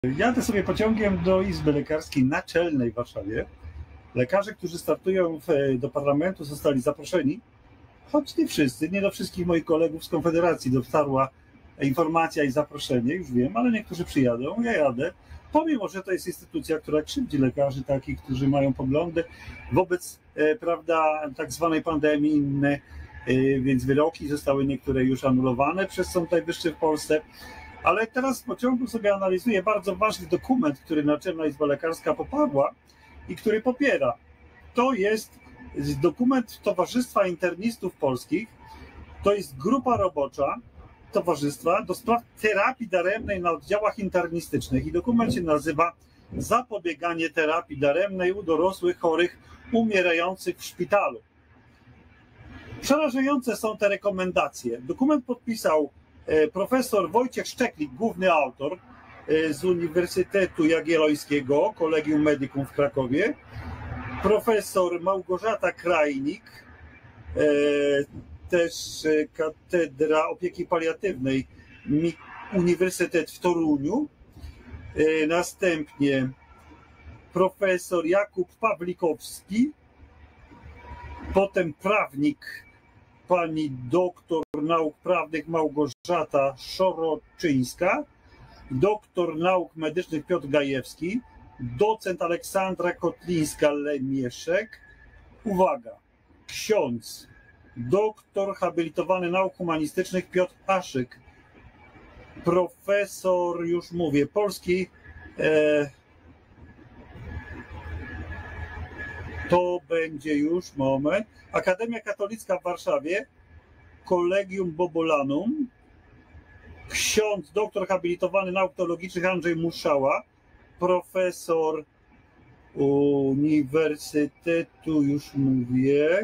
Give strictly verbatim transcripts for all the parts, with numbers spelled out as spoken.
Jadę sobie pociągiem do Izby Lekarskiej Naczelnej w Warszawie. Lekarze, którzy startują w, do parlamentu, zostali zaproszeni, choć nie wszyscy, nie do wszystkich moich kolegów z Konfederacji dotarła informacja i zaproszenie, już wiem, ale niektórzy przyjadą, ja jadę. Pomimo, że to jest instytucja, która krzywdzi lekarzy takich, którzy mają poglądy wobec, e, prawda, tak zwanej pandemii, inne, e, więc wyroki zostały niektóre już anulowane przez Sąd Najwyższy w Polsce. Ale teraz w pociągu sobie analizuję bardzo ważny dokument, który Naczelna Izba Lekarska poparła i który popiera. To jest dokument Towarzystwa Internistów Polskich. To jest grupa robocza towarzystwa do spraw terapii daremnej na oddziałach internistycznych i dokument się nazywa Zapobieganie terapii daremnej u dorosłych chorych umierających w szpitalu. Przerażające są te rekomendacje. Dokument podpisał profesor Wojciech Szczeklik, główny autor z Uniwersytetu Jagiellońskiego, Collegium Medicum w Krakowie, profesor Małgorzata Krajnik, też Katedra Opieki Paliatywnej, Uniwersytet w Toruniu, następnie profesor Jakub Pawlikowski, potem prawnik pani doktor nauk prawnych Małgorzata Szoroczyńska, doktor nauk medycznych Piotr Gajewski, docent Aleksandra Kotlińska-Lemieszek, uwaga, ksiądz, doktor habilitowany nauk humanistycznych Piotr Aszyk, profesor, już mówię, polski, e, to będzie już, moment, Akademia Katolicka w Warszawie, Collegium Bobolanum, ksiądz, doktor habilitowany nauk teologicznych Andrzej Muszała, profesor Uniwersytetu, już mówię,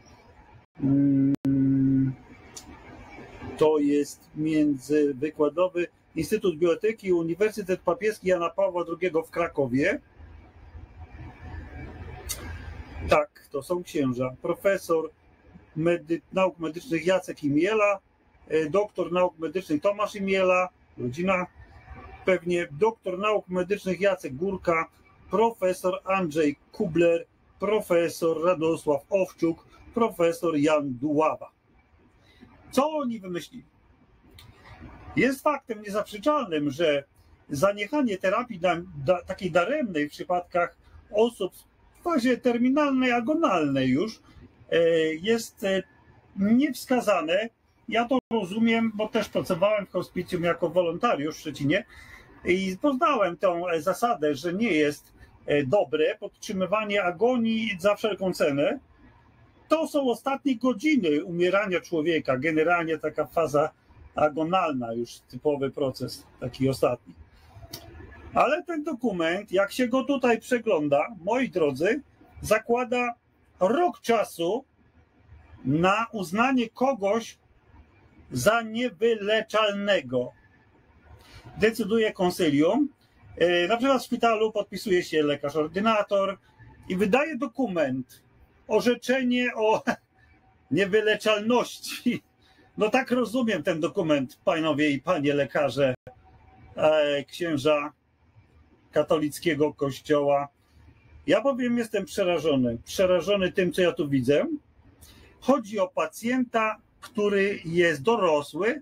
to jest międzywykładowy Instytut Bioetyki, Uniwersytet Papieski Jana Pawła drugiego w Krakowie. Tak, to są księża. Profesor medy nauk medycznych Jacek Imiela, doktor nauk medycznych Tomasz Imiela, rodzina pewnie, doktor nauk medycznych Jacek Górka, profesor Andrzej Kubler, profesor Radosław Owczuk, profesor Jan Duława. Co oni wymyślili? Jest faktem niezaprzeczalnym, że zaniechanie terapii da, da, takiej daremnej w przypadkach osób w fazie terminalnej, agonalnej już jest niewskazane. Ja to rozumiem, bo też pracowałem w hospicjum jako wolontariusz w Szczecinie i poznałem tą zasadę, że nie jest dobre podtrzymywanie agonii za wszelką cenę. To są ostatnie godziny umierania człowieka, generalnie taka faza agonalna, już typowy proces, taki ostatni. Ale ten dokument, jak się go tutaj przegląda, moi drodzy, zakłada rok czasu na uznanie kogoś za niewyleczalnego. Decyduje konsylium. Na przykład w szpitalu podpisuje się lekarz ordynator i wydaje dokument, orzeczenie o niewyleczalności. No tak rozumiem ten dokument, panowie i panie lekarze, księża katolickiego kościoła. Ja bowiem jestem przerażony, przerażony tym, co ja tu widzę. Chodzi o pacjenta, który jest dorosły,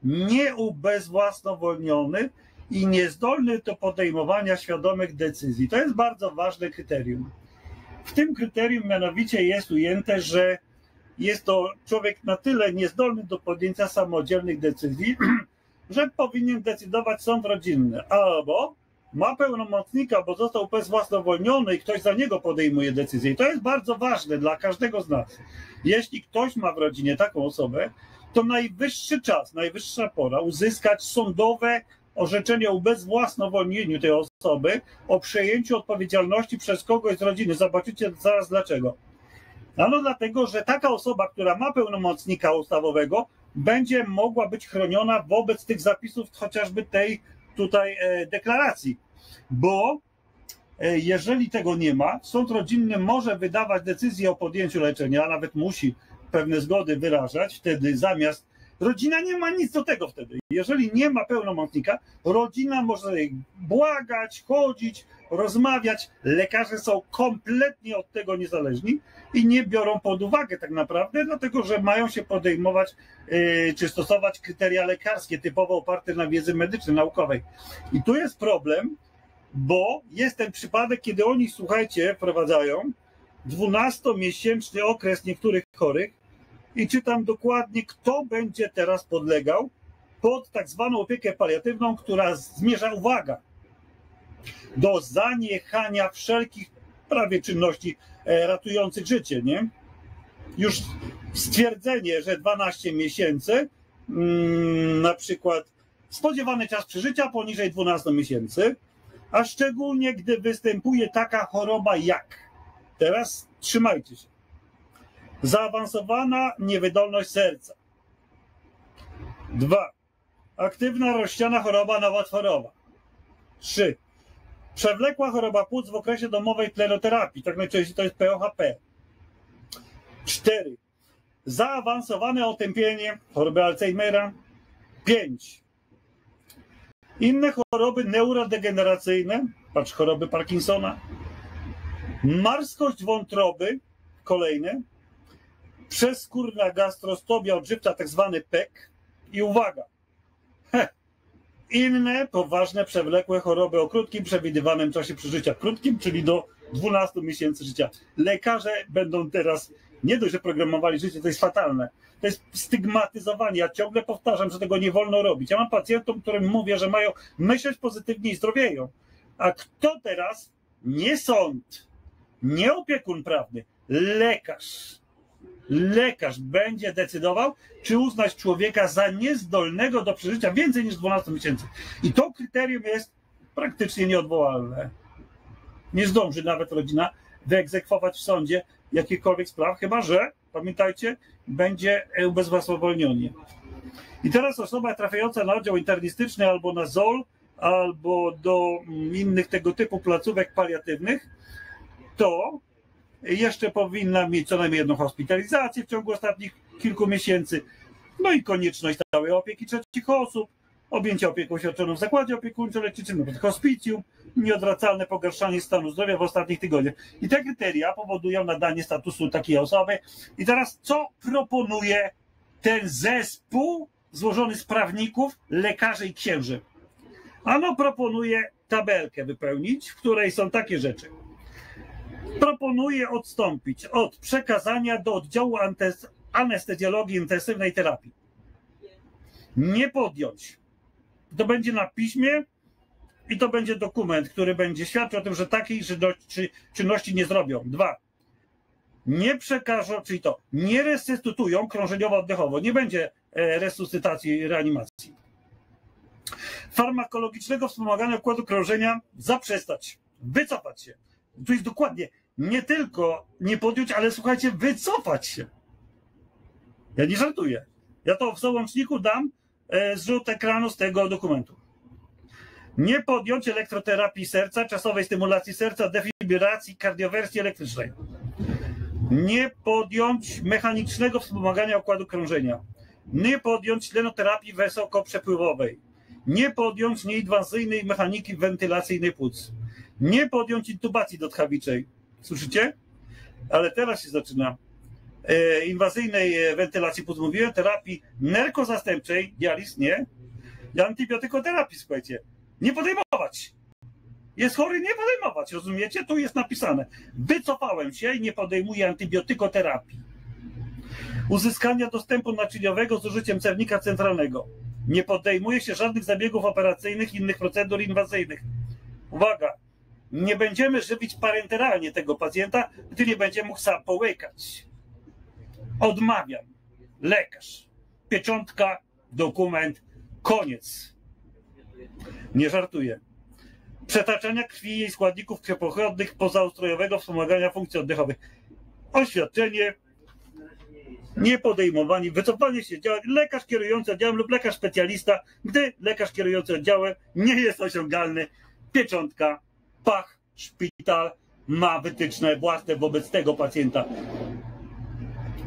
nieubezwłasnowolniony i niezdolny do podejmowania świadomych decyzji. To jest bardzo ważne kryterium. W tym kryterium mianowicie jest ujęte, że jest to człowiek na tyle niezdolny do podjęcia samodzielnych decyzji, że powinien decydować sąd rodzinny, albo ma pełnomocnika, bo został bezwłasnowolniony i ktoś za niego podejmuje decyzję. I to jest bardzo ważne dla każdego z nas. Jeśli ktoś ma w rodzinie taką osobę, to najwyższy czas, najwyższa pora uzyskać sądowe orzeczenie o ubezwłasnowolnieniu tej osoby, o przejęciu odpowiedzialności przez kogoś z rodziny. Zobaczycie zaraz dlaczego. Ano dlatego, że taka osoba, która ma pełnomocnika ustawowego, będzie mogła być chroniona wobec tych zapisów, chociażby tej tutaj deklaracji. Bo jeżeli tego nie ma, sąd rodzinny może wydawać decyzję o podjęciu leczenia, a nawet musi pewne zgody wyrażać, wtedy zamiast Rodzina nie ma nic do tego wtedy. Jeżeli nie ma pełnomocnika, rodzina może błagać, chodzić, rozmawiać. Lekarze są kompletnie od tego niezależni i nie biorą pod uwagę tak naprawdę, dlatego że mają się podejmować yy, czy stosować kryteria lekarskie typowo oparte na wiedzy medycznej, naukowej. I tu jest problem, bo jest ten przypadek, kiedy oni, słuchajcie, wprowadzają dwunastomiesięczny okres niektórych chorych i czytam dokładnie, kto będzie teraz podlegał pod tak zwaną opiekę paliatywną, która zmierza, uwaga, do zaniechania wszelkich prawie czynności ratujących życie, nie? Już stwierdzenie, że dwanaście miesięcy, mm, na przykład spodziewany czas przeżycia poniżej dwunastu miesięcy, a szczególnie gdy występuje taka choroba jak, teraz trzymajcie się, zaawansowana niewydolność serca. Dwa. Aktywna rozsiana choroba nowotworowa. Trzy. Przewlekła choroba płuc w okresie domowej tlenoterapii, tak najczęściej to jest P O H P. Cztery. Zaawansowane otępienie, choroby Alzheimera. Pięć. Inne choroby neurodegeneracyjne, patrz, choroby Parkinsona. Marskość wątroby, kolejne. Przeskórna gastrostobia odżywcza, tak zwany P E K. I uwaga, heh, inne poważne, przewlekłe choroby o krótkim, przewidywanym czasie przeżycia. Krótkim, czyli do dwunastu miesięcy życia. Lekarze będą teraz, nie dość, że programowali życie, to jest fatalne. To jest stygmatyzowanie. Ja ciągle powtarzam, że tego nie wolno robić. Ja mam pacjentom, którym mówię, że mają myśleć pozytywnie i zdrowieją. A kto teraz? Nie sąd, nie opiekun prawny, lekarz. Lekarz będzie decydował, czy uznać człowieka za niezdolnego do przeżycia więcej niż dwanaście miesięcy. I to kryterium jest praktycznie nieodwołalne. Nie zdąży nawet rodzina wyegzekwować w sądzie jakichkolwiek spraw, chyba że, pamiętajcie, będzie ubezwłasnowolniony. I teraz osoba trafiająca na oddział internistyczny albo na Z O L, albo do innych tego typu placówek paliatywnych, to jeszcze powinna mieć co najmniej jedną hospitalizację w ciągu ostatnich kilku miesięcy, no i konieczność stałej opieki trzecich osób, objęcia opieką świadczoną w zakładzie opiekuńczo-leczniczym, hospicjum, nieodwracalne pogarszanie stanu zdrowia w ostatnich tygodniach. I te kryteria powodują nadanie statusu takiej osoby. I teraz co proponuje ten zespół złożony z prawników, lekarzy i księży? Ano proponuje tabelkę wypełnić, w której są takie rzeczy. Proponuje odstąpić od przekazania do oddziału anestezjologii intensywnej terapii. Nie podjąć. To będzie na piśmie i to będzie dokument, który będzie świadczył o tym, że takiej czynności nie zrobią. Dwa. Nie przekażą, czyli to, nie resuscytują krążeniowo-oddechowo. Nie będzie resuscytacji i reanimacji. Farmakologicznego wspomagania układu krążenia zaprzestać. Wycofać się. Tu jest dokładnie, nie tylko nie podjąć, ale słuchajcie, wycofać się. Ja nie żartuję. Ja to w załączniku dam e, zrzut ekranu z tego dokumentu. Nie podjąć elektroterapii serca, czasowej stymulacji serca, defibrylacji, kardiowersji elektrycznej. Nie podjąć mechanicznego wspomagania układu krążenia. Nie podjąć tlenoterapii wysokoprzepływowej. Nie podjąć nieinwazyjnej mechaniki wentylacyjnej płuc. Nie podjąć intubacji dotchawiczej. Słyszycie? Ale teraz się zaczyna. E, inwazyjnej wentylacji płuc mówiłem, terapii nerkozastępczej, dializ, nie? I antybiotykoterapii, słuchajcie. Nie podejmować. Jest chory, nie podejmować, rozumiecie? Tu jest napisane. Wycofałem się i nie podejmuję antybiotykoterapii. Uzyskania dostępu naczyniowego z użyciem cewnika centralnego. Nie podejmuje się żadnych zabiegów operacyjnych, innych procedur inwazyjnych. Uwaga, nie będziemy żywić parenteralnie tego pacjenta, gdy nie będzie mógł sam połykać. Odmawiam. Lekarz. Pieczątka, dokument, koniec. Nie żartuję. Przetaczania krwi i jej składników krwiopochodnych pozaustrojowego wspomagania funkcji oddechowych. Oświadczenie, niepodejmowanie, wycofanie się działa, lekarz kierujący oddziałem lub lekarz specjalista, gdy lekarz kierujący oddziałem nie jest osiągalny, pieczątka, pach, szpital ma wytyczne własne wobec tego pacjenta.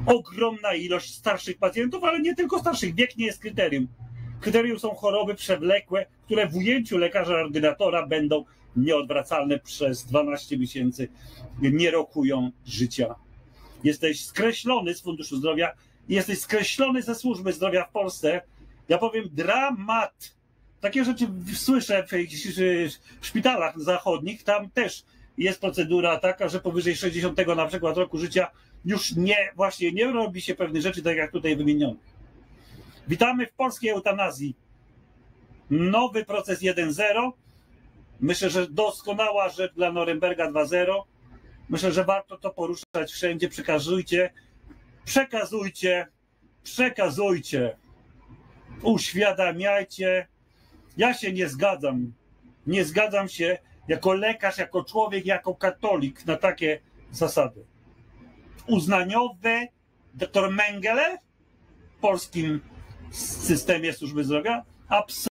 ogromna ilość starszych pacjentów, ale nie tylko starszych. Wiek nie jest kryterium. Kryterium są choroby przewlekłe, które w ujęciu lekarza ordynatora będą nieodwracalne przez dwanaście miesięcy, nie rokują życia. Jesteś skreślony z Funduszu Zdrowia, jesteś skreślony ze służby zdrowia w Polsce. Ja powiem dramat. Takie rzeczy słyszę w szpitalach zachodnich, tam też jest procedura taka, że powyżej sześćdziesiątego na przykład roku życia już nie, właśnie nie robi się pewnych rzeczy, tak jak tutaj wymienionych. Witamy w polskiej eutanazji. Nowy proces jeden zero. Myślę, że doskonała rzecz dla Norymberga dwa zero. Myślę, że warto to poruszać wszędzie. Przekazujcie, przekazujcie, przekazujcie. Uświadamiajcie. Ja się nie zgadzam. Nie zgadzam się jako lekarz, jako człowiek, jako katolik na takie zasady. Uznaniowe doktor Mengele w polskim systemie służby zdrowia absolutnie.